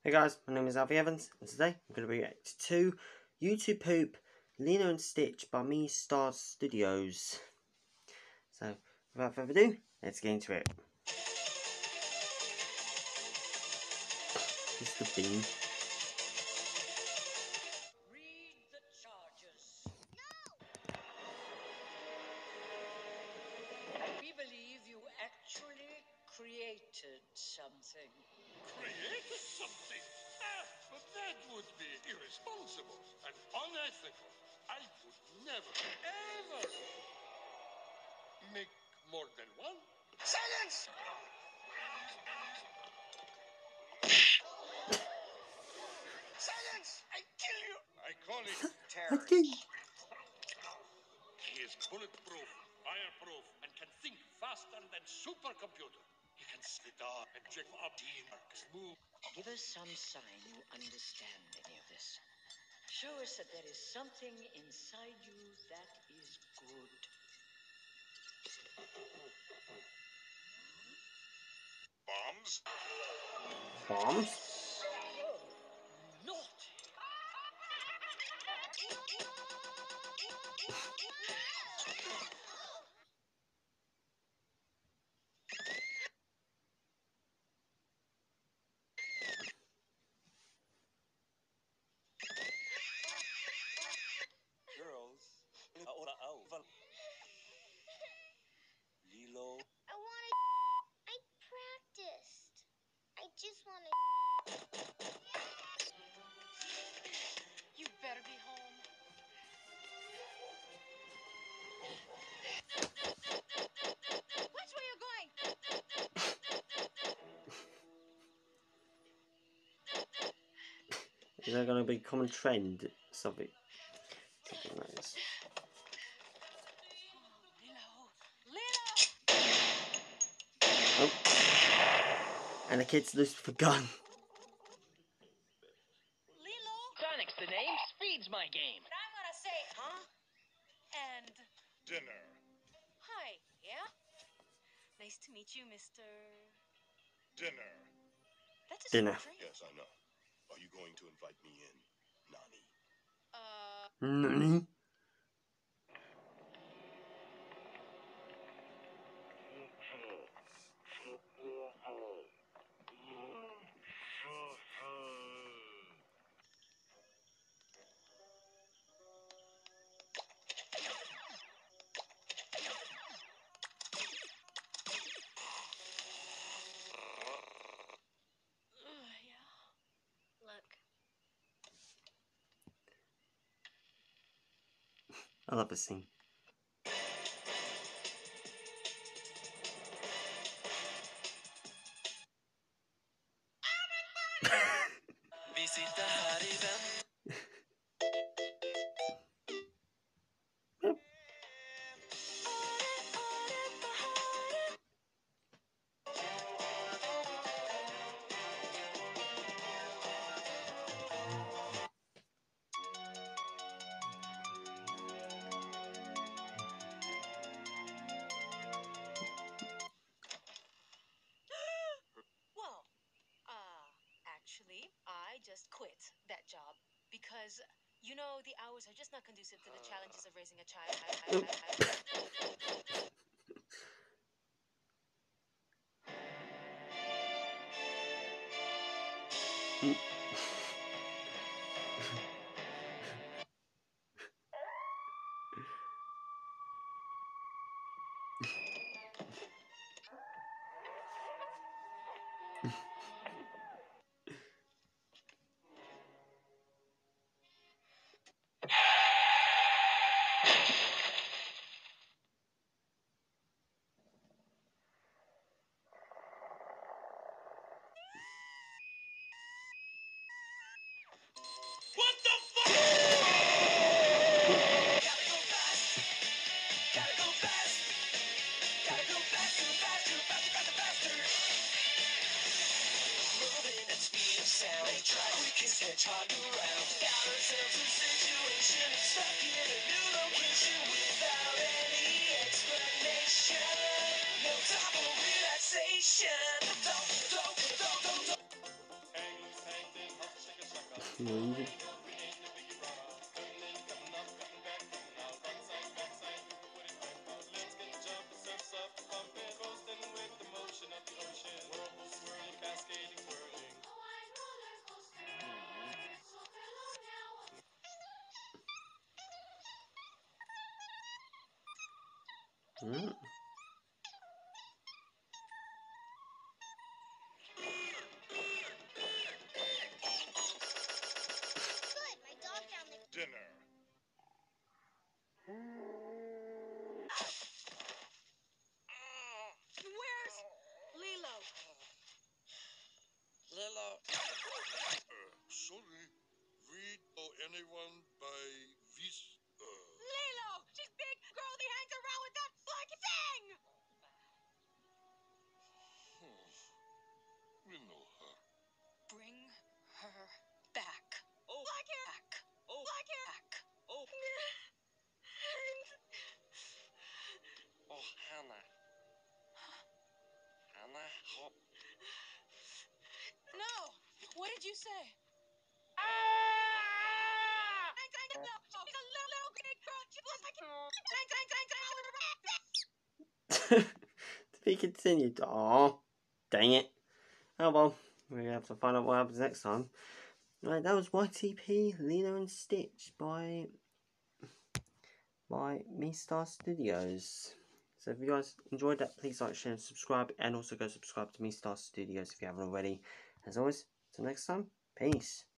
Hey guys, my name is Alfie Evans, and today I'm going to react to YouTube Poop, Lilo and Stitch by Me Star Studios. So, without further ado, let's get into it. This is the bean. Read the charges. No! We believe you actually created something. Create something? But that would be irresponsible and unethical. I would never, ever make more than one. Silence! Silence! I kill you! I call it terrorist. He is bulletproof, fireproof, and can think faster than supercomputer. He can sit down and check up Mark's move. Give us some sign you understand any of this. Show us that there is something inside you that is good. Bombs? Bombs? Naughty! Girls. Lilo. I practiced. I just wanna. You better be home. Watch where you're going. Is that going to be a common trend? Something like this. Lilo! Oh. And the kid's loose for gun. Lilo! Sonic's the name. Speed's my game. But I'm gonna say, huh? And Dinner. hi, yeah? Nice to meet you, Mr. Dinner. That's a Dinner. tree. Yes, I know. Are you going to invite me in, Nani? Nani? Yeah. Look. I love this scene. Well, actually, I just quit that job because, you know, the hours are just not conducive to the challenges of raising a child. What the fuck? Gotta go fast. Gotta go fast. Gotta go fast, too fast, too fast, faster, faster. Moving at speed of sound. They try quickest hedgehog around. Found ourselves in a situation, stuck in a new location without any explanation. No time for relaxation. Don't. Hang loose, hang Mm. Good, my dog found the Dinner. Where's Lilo? Lilo. Sorry. Read or anyone by this. Lilo! She's big, girly, hangs around with that like thing! We know her. Bring her back. Oh, like her back. Oh, like her back. Oh. Oh, Hannah. Hannah, hop. No! What did you say? To be continued. Oh, dang it. Oh well, we have to find out what happens next time. Right, that was YTP, Lilo and Stitch by MeStar Studios. So if you guys enjoyed that, please like, share, and subscribe, and also go subscribe to MeStar Studios if you haven't already. As always, until next time, peace.